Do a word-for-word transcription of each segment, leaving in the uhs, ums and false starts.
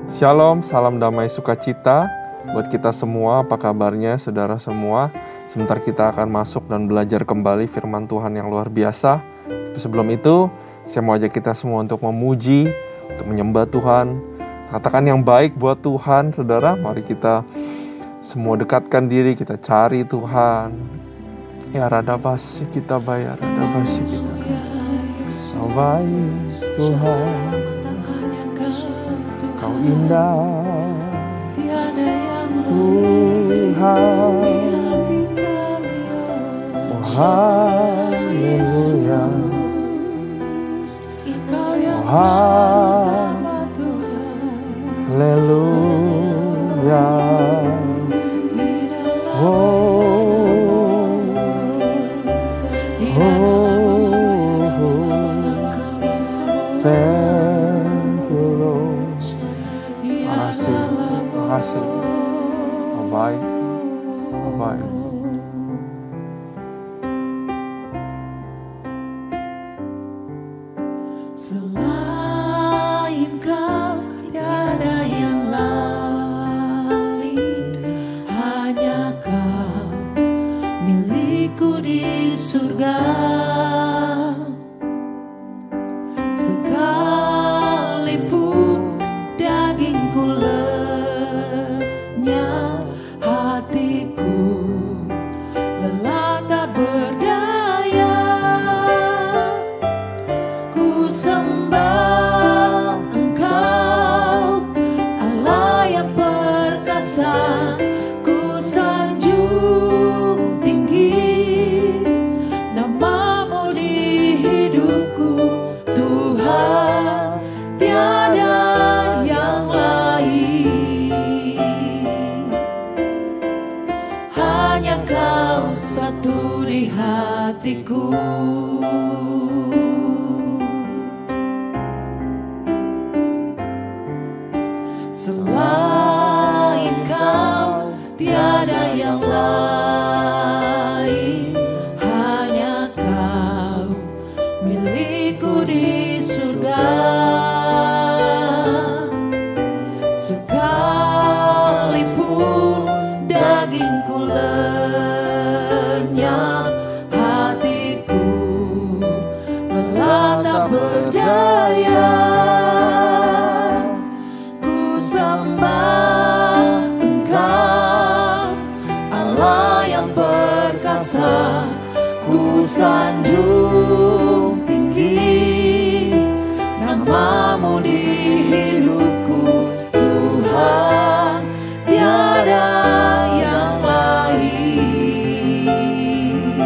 Shalom, salam damai sukacita buat kita semua. Apa kabarnya saudara semua? Sebentar kita akan masuk dan belajar kembali firman Tuhan yang luar biasa. Tapi sebelum itu, saya mau ajak kita semua untuk memuji, untuk menyembah Tuhan. Katakan yang baik buat Tuhan, saudara. Mari kita semua dekatkan diri, kita cari Tuhan. Ya radabasi kita bayar, radabasi kita. Kau baik Tuhan, Kau indah Tuhan. Oh haleluya, oh haleluya, oh oh thank you Lord. Makasih, makasih. Oh baik, oh baik. Selain Kau tiada yang lain, hanya Kau milikku di surga. Sekalipun dagingku lenyap, hatiku lelah tak berdaya. Ku sembah Engkau, Allah yang perkasa. Ku sanjung tinggi namamu di hidupku, Tuhan, tiada yang lain. Hanya Kau satu di hatiku. Selain Kau tiada yang lain, hanya Kau milikku di surga. Sekalipun dagingku lenyap, hatiku lelah tak berdaya. Sembah Engkau, Allah yang perkasa. Ku sanjung tinggi namamu di hidupku, Tuhan, tiada yang lain.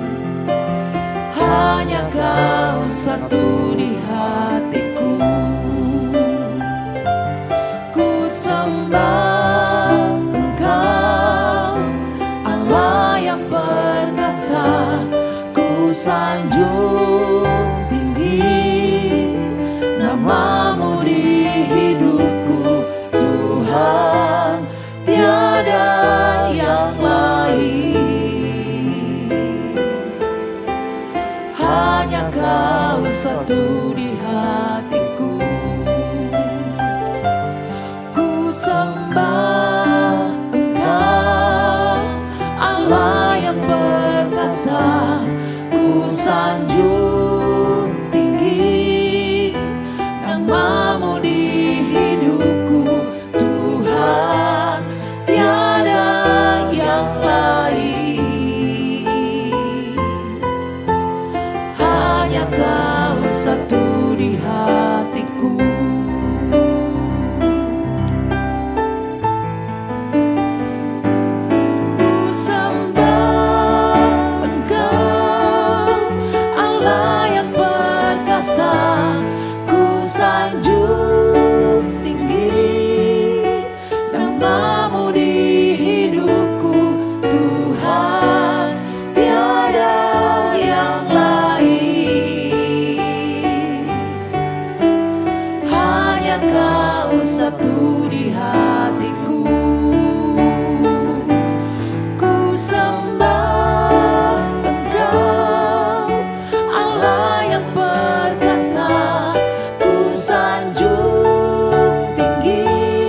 Hanya Kau satu di hatiku. Sembah Engkau, Allah yang perkasa. Ku sanjung tinggi namamu di hidupku, Tuhan, tiada yang lain. Hanya Kau satu di hatiku. Sembah Engkau, Allah yang perkasa. Ku sanjung tinggi namamu di hidupku, Tuhan, tiada yang lain. Hanya Kau satu di hatiku. Satu di hatiku. Ku sembah Engkau, Allah yang perkasa. Ku sanjung tinggi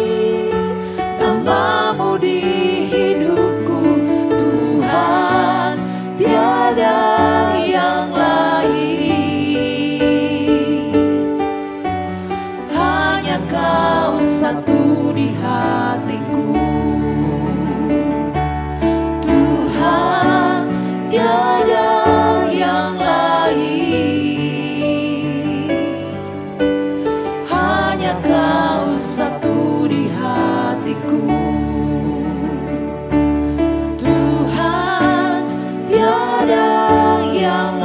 satu di hatiku. Tuhan, tiada yang lain, hanya Kau satu di hatiku. Tuhan, tiada yang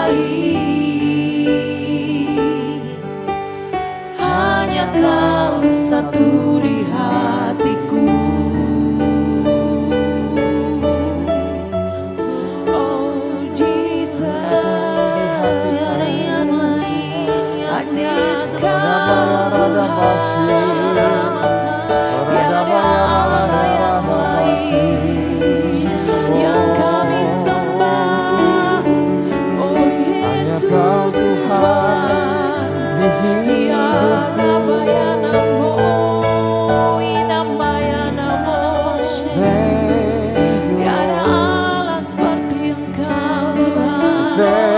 lain, hanya Kau satu di hatiku. Oh Jesus, tiada yang lain, hanya Kau Tuhan. Tiada Allah yang lain yang kami sembah. Oh Yesus Tuhan, ya Rabba ya Namo, Inamba ya Namo. Tiada Allah seperti Engkau Tuhan.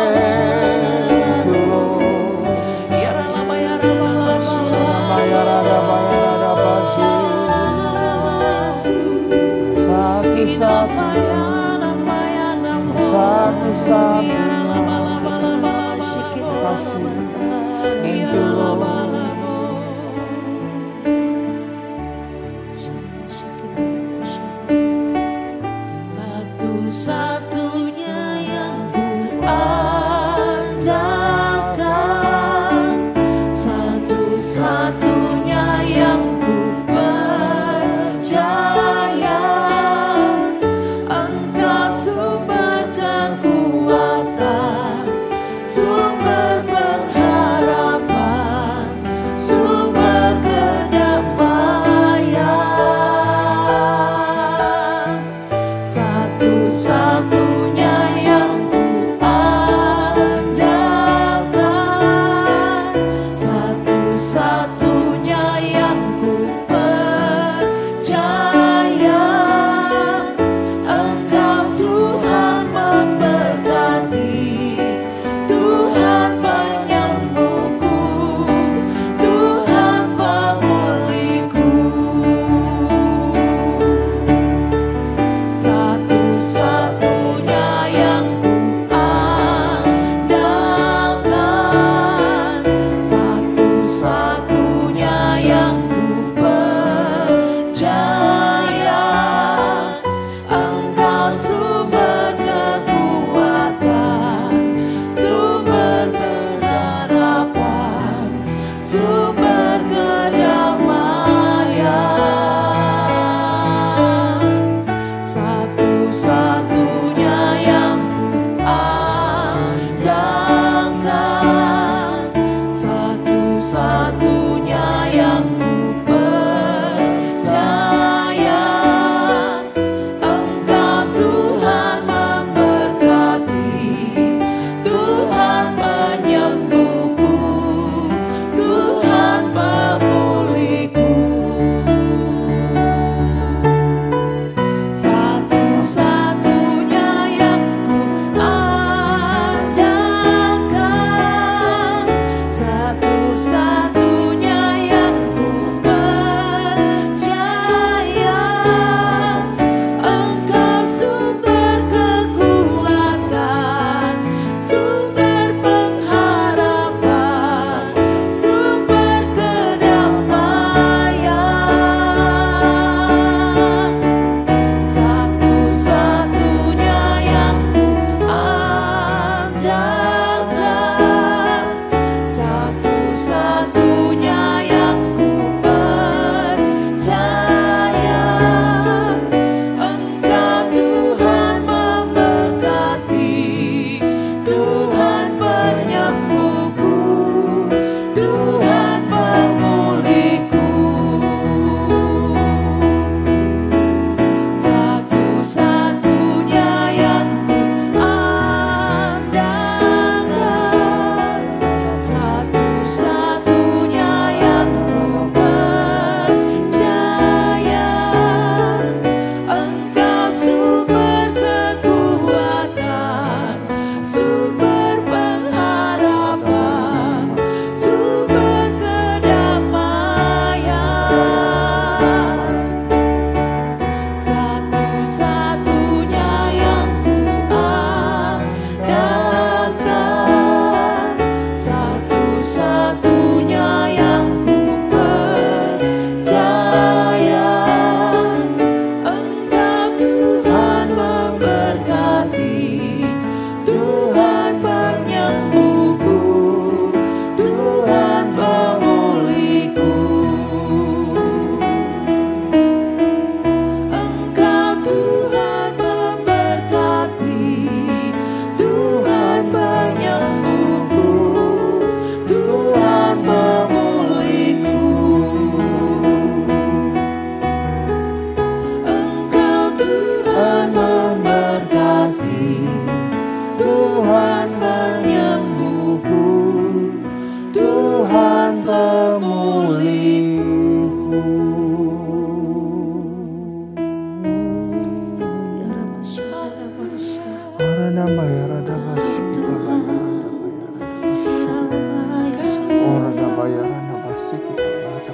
Ya Rabba ya Rabba satu-satunya yang ku andalkan, satu-satunya yang ku percaya, Engkau sumber kekuatan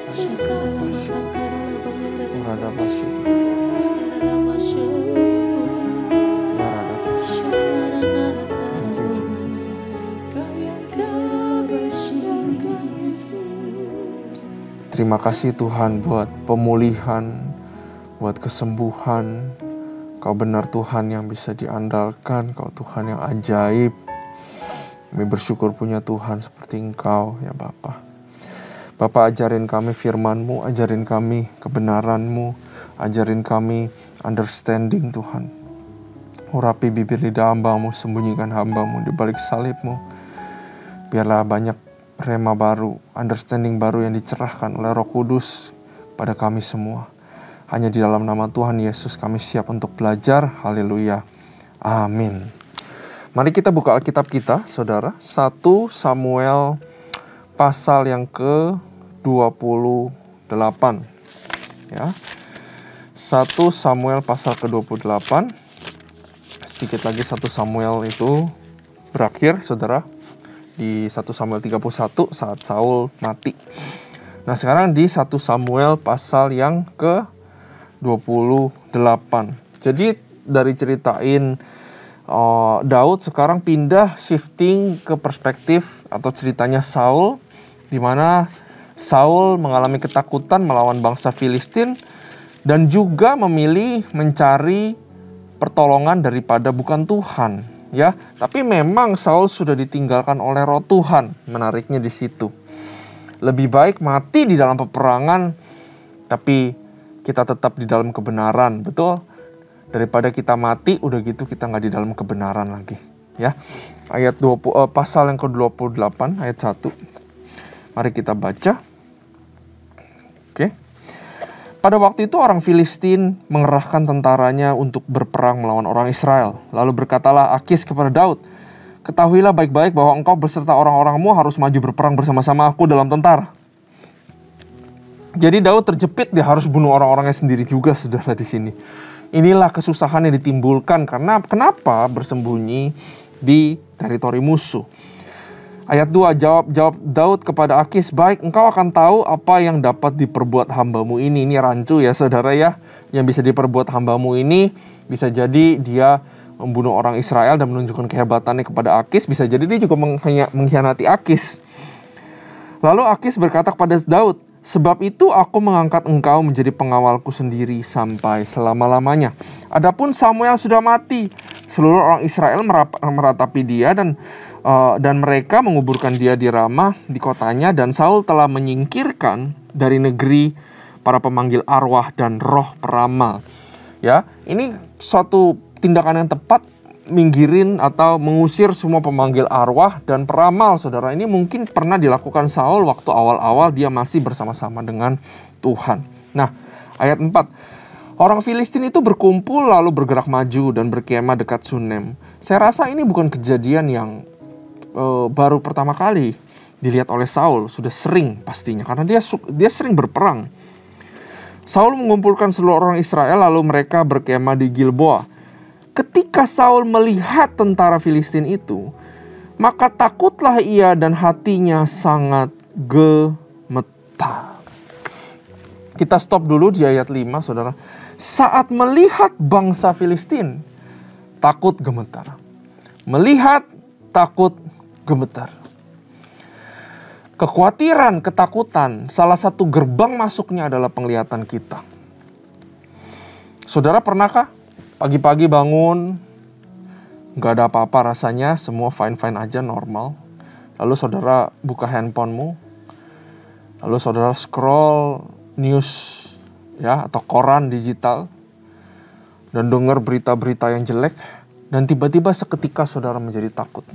Terima kasih Tuhan buat pemulihan, buat kesembuhan. Kau benar Tuhan yang bisa diandalkan, Kau Tuhan yang ajaib. Kami bersyukur punya Tuhan seperti Engkau ya Bapa. Bapa, ajarin kami firman-Mu, ajarin kami kebenaran-Mu, ajarin kami understanding Tuhan. Urapi bibir lidah hamba-Mu, sembunyikan hamba-Mu di balik salib-Mu. Biarlah banyak rema baru, understanding baru yang dicerahkan oleh Roh Kudus pada kami semua. Hanya di dalam nama Tuhan Yesus kami siap untuk belajar. Haleluya. Amin. Mari kita buka Alkitab kita, saudara. satu Samuel pasal yang ke dua puluh delapan. Ya. satu Samuel pasal ke dua puluh delapan. Sedikit lagi satu Samuel itu berakhir, saudara. Di satu Samuel tiga puluh satu saat Saul mati. Nah, sekarang di satu Samuel pasal yang ke dua puluh delapan. Jadi dari ceritain uh, Daud sekarang pindah shifting ke perspektif atau ceritanya Saul, di mana Saul mengalami ketakutan melawan bangsa Filistin dan juga memilih mencari pertolongan daripada bukan Tuhan. Ya, tapi memang Saul sudah ditinggalkan oleh Roh Tuhan. Menariknya di situ. Lebih baik mati di dalam peperangan, tapi kita tetap di dalam kebenaran, betul? Daripada kita mati, udah gitu kita nggak di dalam kebenaran lagi. Ya, ayat dua puluh, uh, pasal yang ke dua puluh delapan, ayat satu. Mari kita baca. Oke. Pada waktu itu orang Filistin mengerahkan tentaranya untuk berperang melawan orang Israel. Lalu berkatalah Akis kepada Daud, "Ketahuilah baik-baik bahwa engkau beserta orang-orangmu harus maju berperang bersama-sama aku dalam tentara." Jadi Daud terjepit, dia harus bunuh orang-orangnya sendiri juga, saudara, di sini. Inilah kesusahan yang ditimbulkan karena kenapa bersembunyi di teritori musuh. Ayat dua, jawab jawab Daud kepada Akis, "Baik, engkau akan tahu apa yang dapat diperbuat hambamu ini." Ini rancu ya saudara ya. Yang bisa diperbuat hambamu ini bisa jadi dia membunuh orang Israel dan menunjukkan kehebatannya kepada Akis. Bisa jadi dia juga mengkhianati Akis. Lalu Akis berkata kepada Daud, "Sebab itu aku mengangkat engkau menjadi pengawalku sendiri sampai selama-lamanya. Adapun Samuel sudah mati. Seluruh orang Israel meratapi dia dan Uh, dan mereka menguburkan dia di Ramah di kotanya, dan Saul telah menyingkirkan dari negeri para pemanggil arwah dan roh peramal." Ya, ini suatu tindakan yang tepat, minggirin atau mengusir semua pemanggil arwah dan peramal, saudara. Ini mungkin pernah dilakukan Saul waktu awal-awal dia masih bersama-sama dengan Tuhan. Nah, ayat empat. Orang Filistin itu berkumpul lalu bergerak maju dan berkemah dekat Sunem. Saya rasa ini bukan kejadian yang Uh, baru pertama kali dilihat oleh Saul, sudah sering pastinya karena dia dia sering berperang. Saul mengumpulkan seluruh orang Israel lalu mereka berkemah di Gilboa. Ketika Saul melihat tentara Filistin itu, maka takutlah ia dan hatinya sangat gemetar. Kita stop dulu di ayat lima, saudara. Saat melihat bangsa Filistin, takut gemetar. Melihat, takut gemetar. Kekhawatiran, ketakutan, salah satu gerbang masuknya adalah penglihatan kita. Saudara pernahkah pagi-pagi bangun, gak ada apa-apa rasanya, semua fine-fine aja, normal. Lalu saudara buka handphonemu, lalu saudara scroll news ya atau koran digital dan dengar berita-berita yang jelek, dan tiba-tiba seketika saudara menjadi takut.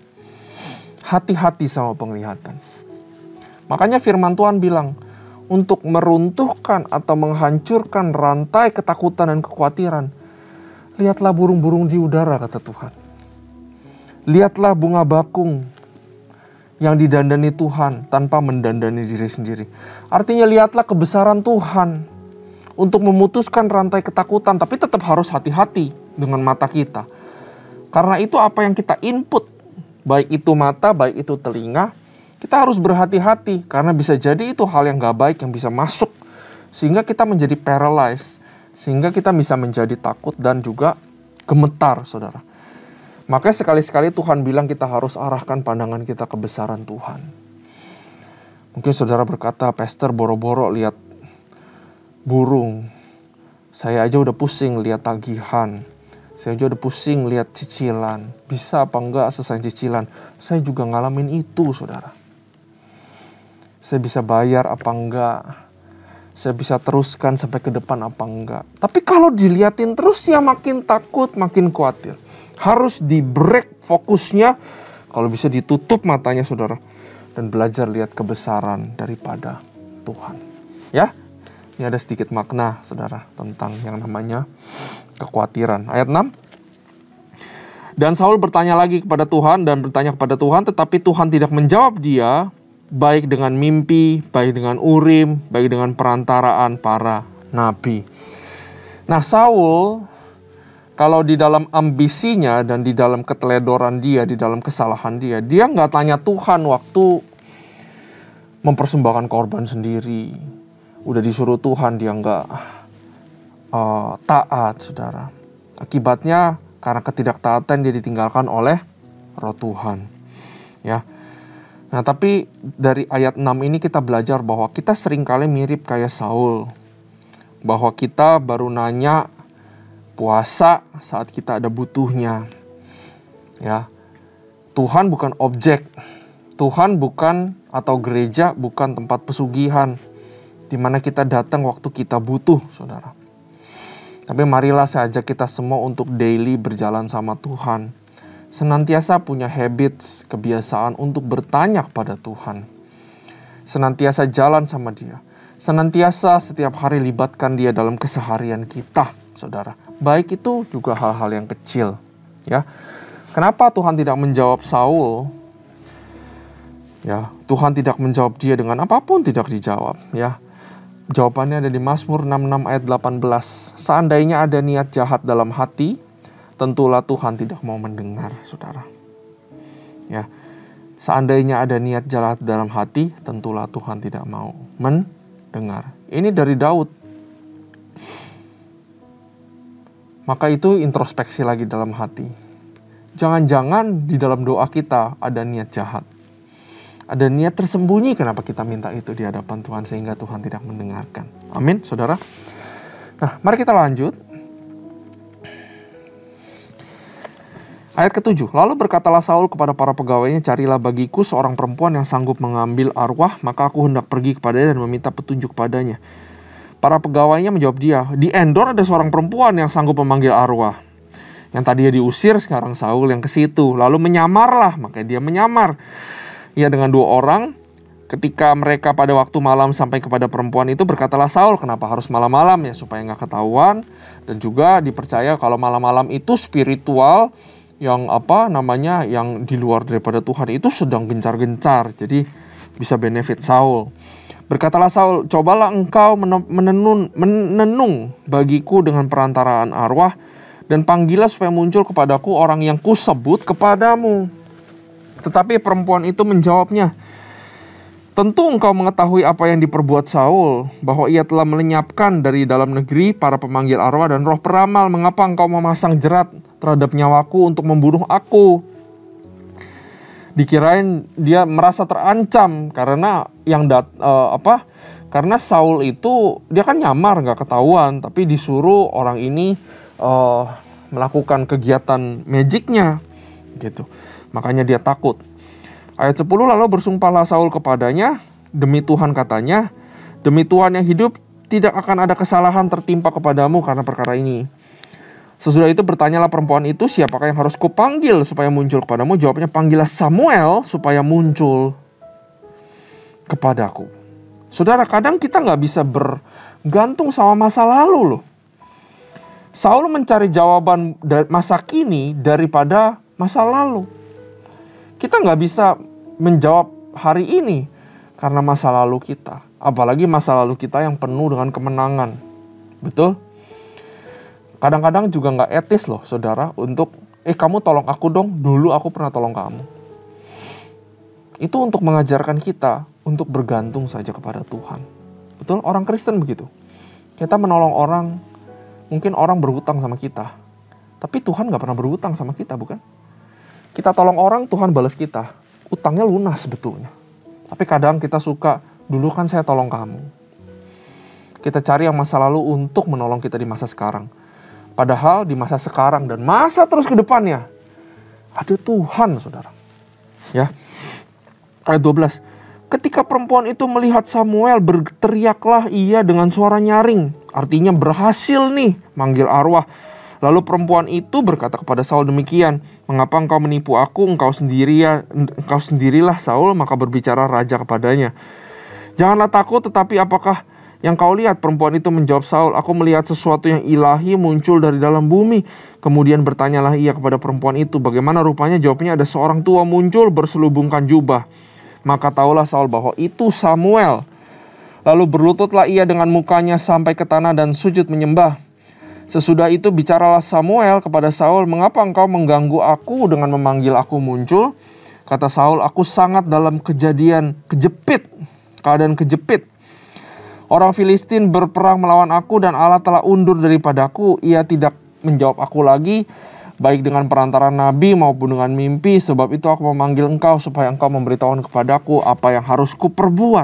Hati-hati sama penglihatan. Makanya firman Tuhan bilang, untuk meruntuhkan atau menghancurkan rantai ketakutan dan kekhawatiran, lihatlah burung-burung di udara, kata Tuhan. Lihatlah bunga bakung yang didandani Tuhan tanpa mendandani diri sendiri. Artinya lihatlah kebesaran Tuhan untuk memutuskan rantai ketakutan, tapi tetap harus hati-hati dengan mata kita. Karena itu apa yang kita input, baik itu mata, baik itu telinga, Kita harus berhati-hati karena bisa jadi itu hal yang gak baik yang bisa masuk. Sehingga kita menjadi paralyzed. Sehingga kita bisa menjadi takut dan juga gemetar, saudara. Makanya sekali-sekali Tuhan bilang kita harus arahkan pandangan kita ke besaran Tuhan. Mungkin saudara berkata, Pastor boro-boro lihat burung. Saya aja udah pusing lihat tagihan. Saya aja udah pusing lihat cicilan. Bisa apa enggak selesai cicilan? Saya juga ngalamin itu, saudara. Saya bisa bayar apa enggak? Saya bisa teruskan sampai ke depan apa enggak? Tapi kalau diliatin terus ya makin takut, makin khawatir. Harus di break fokusnya. Kalau bisa ditutup matanya, saudara. Dan belajar lihat kebesaran daripada Tuhan. Ya, ini ada sedikit makna, saudara, tentang yang namanya kekhawatiran. Ayat enam. Dan Saul bertanya lagi kepada Tuhan dan bertanya kepada Tuhan, tetapi Tuhan tidak menjawab dia, baik dengan mimpi, baik dengan urim, baik dengan perantaraan para nabi. Nah, Saul, kalau di dalam ambisinya dan di dalam keteledoran dia, di dalam kesalahan dia, dia nggak tanya Tuhan waktu mempersembahkan korban sendiri. Udah disuruh Tuhan, dia nggak uh, taat, saudara. Akibatnya, karena ketidaktaatan dia ditinggalkan oleh Roh Tuhan. Ya. Nah, tapi dari ayat enam ini kita belajar bahwa kita seringkali mirip kayak Saul. Bahwa kita baru nanya puasa saat kita ada butuhnya. Ya. Tuhan bukan objek. Tuhan bukan, atau gereja bukan tempat pesugihan. Di mana kita datang waktu kita butuh, saudara. Tapi marilah saya ajak kita semua untuk daily berjalan sama Tuhan. Senantiasa punya habits, kebiasaan untuk bertanya kepada Tuhan. Senantiasa jalan sama dia. Senantiasa setiap hari libatkan dia dalam keseharian kita, saudara. Baik itu juga hal-hal yang kecil. Ya, kenapa Tuhan tidak menjawab Saul? Ya, Tuhan tidak menjawab dia dengan apapun, tidak dijawab. Ya, jawabannya ada di Mazmur enam puluh enam ayat delapan belas. Seandainya ada niat jahat dalam hati, tentulah Tuhan tidak mau mendengar, saudara. Ya, seandainya ada niat jahat dalam hati, tentulah Tuhan tidak mau mendengar. Ini dari Daud. Maka itu introspeksi lagi dalam hati. Jangan-jangan di dalam doa kita ada niat jahat. Ada niat tersembunyi kenapa kita minta itu di hadapan Tuhan sehingga Tuhan tidak mendengarkan. Amin, saudara. Nah, mari kita lanjut. Ayat ketujuh, lalu berkatalah Saul kepada para pegawainya, carilah bagiku seorang perempuan yang sanggup mengambil arwah, maka aku hendak pergi kepadanya dan meminta petunjuk padanya. Para pegawainya menjawab dia, di Endor ada seorang perempuan yang sanggup memanggil arwah. Yang tadinya diusir, sekarang Saul yang ke situ. Lalu menyamarlah, maka dia menyamar. Ia dengan dua orang, ketika mereka pada waktu malam sampai kepada perempuan itu, berkatalah Saul, kenapa harus malam-malam ya, supaya nggak ketahuan. Dan juga dipercaya kalau malam-malam itu spiritual, yang apa namanya yang di luar daripada Tuhan itu sedang gencar-gencar, jadi bisa benefit Saul. Berkatalah Saul, cobalah engkau menenun, menenung bagiku dengan perantaraan arwah, dan panggillah supaya muncul kepadaku orang yang kusebut kepadamu. Tetapi perempuan itu menjawabnya, tentu engkau mengetahui apa yang diperbuat Saul, bahwa ia telah melenyapkan dari dalam negeri para pemanggil arwah dan roh peramal. Mengapa engkau memasang jerat terhadap nyawaku untuk membunuh aku? Dikirain dia merasa terancam karena yang dat, uh, apa? Karena Saul itu dia kan nyamar nggak ketahuan, tapi disuruh orang ini uh, melakukan kegiatan magicnya, gitu. Makanya dia takut. Ayat sepuluh, lalu bersumpahlah Saul kepadanya, demi Tuhan katanya, demi Tuhan yang hidup, tidak akan ada kesalahan tertimpa kepadamu karena perkara ini. Sesudah itu bertanyalah perempuan itu, siapakah yang harus kupanggil supaya muncul kepadamu? Jawabnya, panggillah Samuel supaya muncul kepadaku. Saudara, kadang kita nggak bisa bergantung sama masa lalu loh. Saul mencari jawaban masa kini daripada masa lalu. Kita nggak bisa menjawab hari ini karena masa lalu kita. Apalagi masa lalu kita yang penuh dengan kemenangan. Betul? Kadang-kadang juga nggak etis loh, saudara, untuk, eh kamu tolong aku dong, dulu aku pernah tolong kamu. Itu untuk mengajarkan kita untuk bergantung saja kepada Tuhan. Betul? Orang Kristen begitu. Kita menolong orang, mungkin orang berhutang sama kita. Tapi Tuhan gak pernah berhutang sama kita, bukan? Kita tolong orang, Tuhan balas kita. Utangnya lunas sebetulnya. Tapi kadang kita suka, dulu kan saya tolong kamu. Kita cari yang masa lalu untuk menolong kita di masa sekarang. Padahal di masa sekarang dan masa terus ke depannya, ada Tuhan, saudara. Ya, ayat dua belas. Ketika perempuan itu melihat Samuel, berteriaklah ia dengan suara nyaring. Artinya berhasil nih manggil arwah. Lalu perempuan itu berkata kepada Saul demikian, mengapa engkau menipu aku, engkau sendiri ya, engkau sendirilah Saul, maka berbicara raja kepadanya. Janganlah takut, tetapi apakah yang kau lihat? Perempuan itu menjawab Saul, aku melihat sesuatu yang ilahi muncul dari dalam bumi. Kemudian bertanyalah ia kepada perempuan itu, bagaimana rupanya? Jawabnya, ada seorang tua muncul berselubungkan jubah. Maka tahulah Saul bahwa itu Samuel. Lalu berlututlah ia dengan mukanya sampai ke tanah dan sujud menyembah. Sesudah itu bicaralah Samuel kepada Saul, mengapa engkau mengganggu aku dengan memanggil aku muncul? Kata Saul, aku sangat dalam kejadian kejepit, keadaan kejepit. Orang Filistin berperang melawan aku dan Allah telah undur daripadaku. Ia tidak menjawab aku lagi, baik dengan perantara nabi maupun dengan mimpi. Sebab itu aku memanggil engkau supaya engkau memberitahukan kepadaku apa yang harus kuperbuat.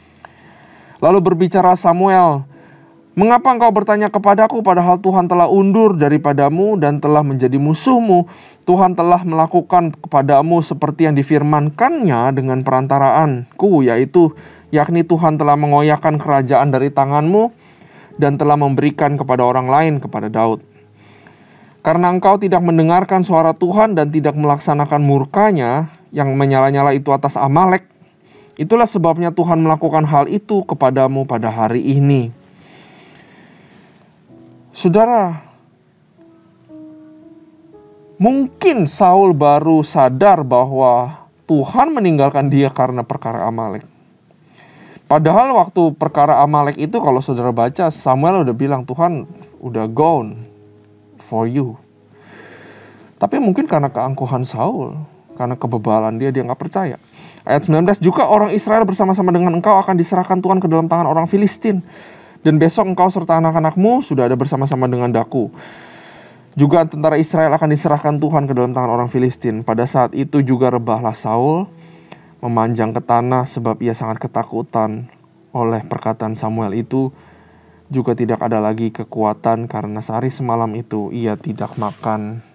Lalu berbicara Samuel, mengapa engkau bertanya kepadaku padahal Tuhan telah undur daripadamu dan telah menjadi musuhmu? Tuhan telah melakukan kepadamu seperti yang difirmankannya dengan perantaraanku, yaitu yakni Tuhan telah mengoyakkan kerajaan dari tanganmu dan telah memberikan kepada orang lain, kepada Daud. Karena engkau tidak mendengarkan suara Tuhan dan tidak melaksanakan murkanya yang menyala-nyala itu atas Amalek, itulah sebabnya Tuhan melakukan hal itu kepadamu pada hari ini. Saudara, mungkin Saul baru sadar bahwa Tuhan meninggalkan dia karena perkara Amalek. Padahal waktu perkara Amalek itu, kalau saudara baca, Samuel udah bilang, Tuhan udah gone for you. Tapi mungkin karena keangkuhan Saul, karena kebebalan dia, dia gak percaya. Ayat sembilan belas, juga orang Israel bersama-sama dengan engkau akan diserahkan Tuhan ke dalam tangan orang Filistin. Dan besok engkau serta anak-anakmu sudah ada bersama-sama dengan daku. Juga tentara Israel akan diserahkan Tuhan ke dalam tangan orang Filistin. Pada saat itu juga rebahlah Saul, memanjang ke tanah sebab ia sangat ketakutan oleh perkataan Samuel itu. Juga tidak ada lagi kekuatan karena sehari semalam itu ia tidak makan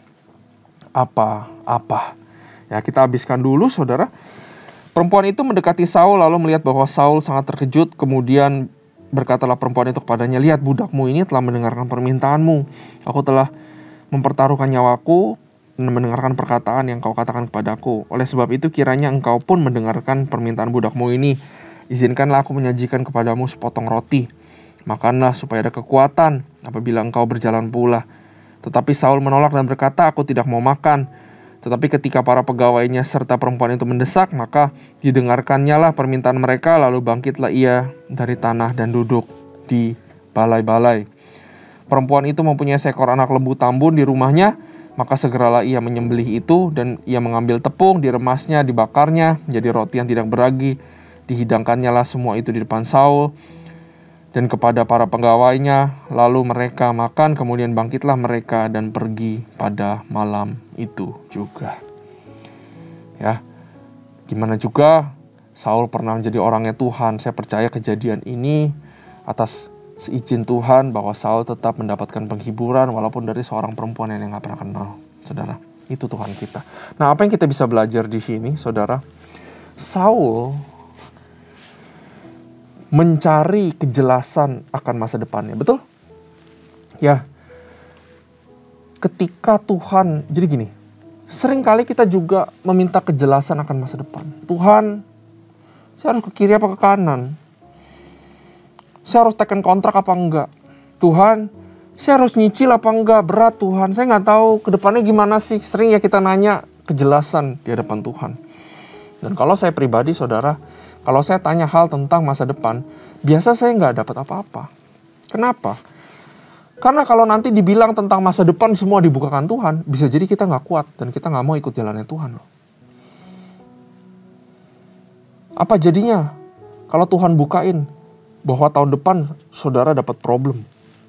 apa-apa. Ya, kita habiskan dulu, saudara. Perempuan itu mendekati Saul lalu melihat bahwa Saul sangat terkejut. Kemudian berkatalah perempuan itu kepadanya, lihat budakmu ini telah mendengarkan permintaanmu. Aku telah mempertaruhkan nyawaku dan mendengarkan perkataan yang kau katakan kepadaku. Oleh sebab itu kiranya engkau pun mendengarkan permintaan budakmu ini. Izinkanlah aku menyajikan kepadamu sepotong roti. Makanlah supaya ada kekuatan apabila engkau berjalan pula. Tetapi Saul menolak dan berkata, aku tidak mau makan. Tetapi ketika para pegawainya serta perempuan itu mendesak, maka didengarkannya lah permintaan mereka. Lalu bangkitlah ia dari tanah dan duduk di balai-balai. Perempuan itu mempunyai seekor anak lembu tambun di rumahnya. Maka segeralah ia menyembelih itu dan ia mengambil tepung, diremasnya, dibakarnya, menjadi roti yang tidak beragi. Dihidangkannya lah semua itu di depan Saul dan kepada para pegawainya. Lalu mereka makan, kemudian bangkitlah mereka dan pergi pada malam itu juga. Ya, gimana juga Saul pernah menjadi orangnya Tuhan. Saya percaya kejadian ini atas seizin Tuhan bahwa Saul tetap mendapatkan penghiburan walaupun dari seorang perempuan yang dia nggak pernah kenal. Saudara, itu Tuhan kita. Nah, apa yang kita bisa belajar di sini, saudara? Saul mencari kejelasan akan masa depannya, betul? Ya, ketika Tuhan, jadi gini, seringkali kita juga meminta kejelasan akan masa depan. Tuhan, saya harus ke kiri apa ke kanan? Saya harus tekan kontrak apa enggak? Tuhan, saya harus nyicil apa enggak? Berat Tuhan, saya nggak tahu ke depannya gimana sih. Sering ya kita nanya kejelasan di hadapan Tuhan. Dan kalau saya pribadi, saudara, kalau saya tanya hal tentang masa depan, biasa saya nggak dapat apa-apa. Kenapa? Karena kalau nanti dibilang tentang masa depan semua dibukakan Tuhan, bisa jadi kita nggak kuat dan kita nggak mau ikut jalannya Tuhan. Apa jadinya kalau Tuhan bukain bahwa tahun depan saudara dapat problem?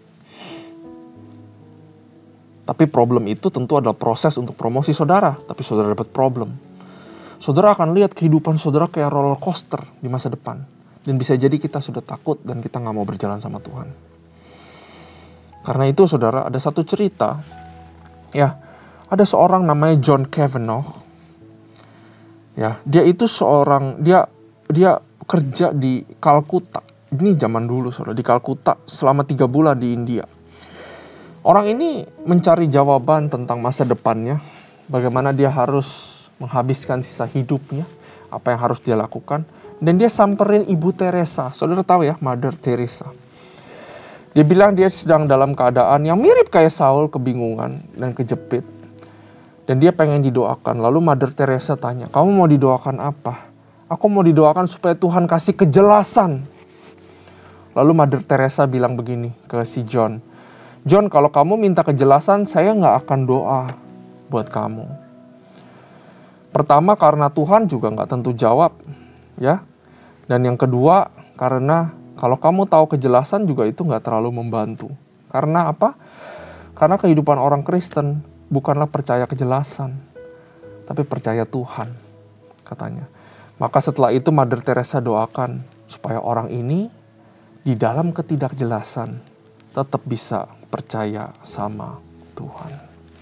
Tapi problem itu tentu adalah proses untuk promosi saudara. Tapi saudara dapat problem. Saudara akan lihat kehidupan saudara kayak roller coaster di masa depan. Dan bisa jadi kita sudah takut dan kita gak mau berjalan sama Tuhan. Karena itu saudara, ada satu cerita. Ya, ada seorang namanya John Kavanaugh. Ya, dia itu seorang, dia dia kerja di Kalkuta. Ini zaman dulu saudara, di Kalkuta selama tiga bulan di India. Orang ini mencari jawaban tentang masa depannya. Bagaimana dia harus menghabiskan sisa hidupnya. Apa yang harus dia lakukan. Dan dia samperin Ibu Teresa. Saudara tahu ya, Mother Teresa. Dia bilang dia sedang dalam keadaan yang mirip kayak Saul, kebingungan dan kejepit. Dan dia pengen didoakan. Lalu Mother Teresa tanya, kamu mau didoakan apa? Aku mau didoakan supaya Tuhan kasih kejelasan. Lalu Mother Teresa bilang begini ke si John. John, kalau kamu minta kejelasan, saya nggak akan doa buat kamu. Pertama, karena Tuhan juga nggak tentu jawab. Ya. Dan yang kedua, karena kalau kamu tahu kejelasan juga itu nggak terlalu membantu. Karena apa? Karena kehidupan orang Kristen bukanlah percaya kejelasan, tapi percaya Tuhan, katanya. Maka setelah itu Mother Teresa doakan supaya orang ini di dalam ketidakjelasan tetap bisa percaya sama Tuhan.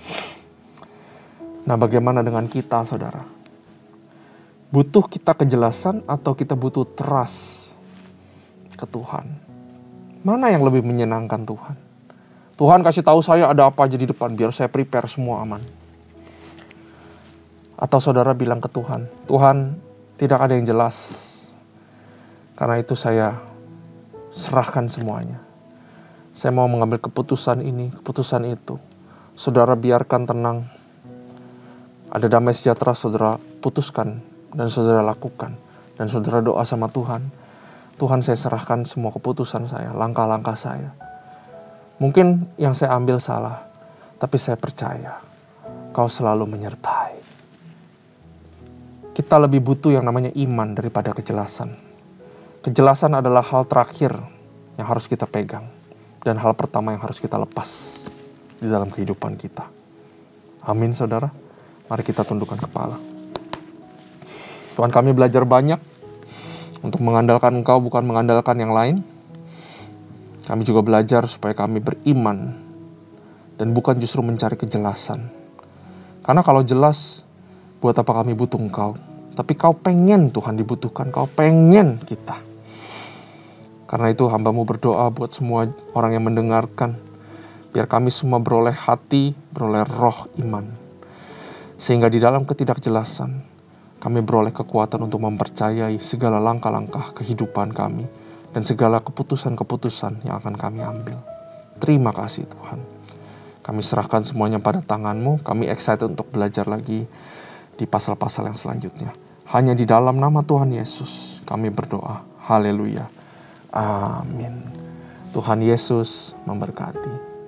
Nah, bagaimana dengan kita, saudara? Butuh kita kejelasan atau kita butuh trust ke Tuhan? Mana yang lebih menyenangkan Tuhan? Tuhan kasih tahu saya ada apa aja di depan biar saya prepare semua aman. Atau saudara bilang ke Tuhan, Tuhan, tidak ada yang jelas. Karena itu saya serahkan semuanya. Saya mau mengambil keputusan ini, keputusan itu. Saudara biarkan tenang. Ada damai sejahtera, saudara putuskan dan saudara lakukan. Dan saudara doa sama Tuhan. Tuhan, saya serahkan semua keputusan saya, langkah-langkah saya. Mungkin yang saya ambil salah, tapi saya percaya Kau selalu menyertai. Kita lebih butuh yang namanya iman daripada kejelasan. Kejelasan adalah hal terakhir yang harus kita pegang. Dan hal pertama yang harus kita lepas di dalam kehidupan kita. Amin, saudara. Mari kita tundukkan kepala. Tuhan, kami belajar banyak untuk mengandalkan Engkau, bukan mengandalkan yang lain. Kami juga belajar supaya kami beriman dan bukan justru mencari kejelasan. Karena kalau jelas, buat apa kami butuh Engkau? Tapi Kau pengen Tuhan dibutuhkan, Kau pengen kita. Karena itu hamba-Mu berdoa buat semua orang yang mendengarkan. Biar kami semua beroleh hati, beroleh roh iman. Sehingga di dalam ketidakjelasan, kami beroleh kekuatan untuk mempercayai segala langkah-langkah kehidupan kami. Dan segala keputusan-keputusan yang akan kami ambil. Terima kasih Tuhan. Kami serahkan semuanya pada tangan-Mu. Kami excited untuk belajar lagi di pasal-pasal yang selanjutnya. Hanya di dalam nama Tuhan Yesus kami berdoa. Haleluya. Amin. Tuhan Yesus memberkati.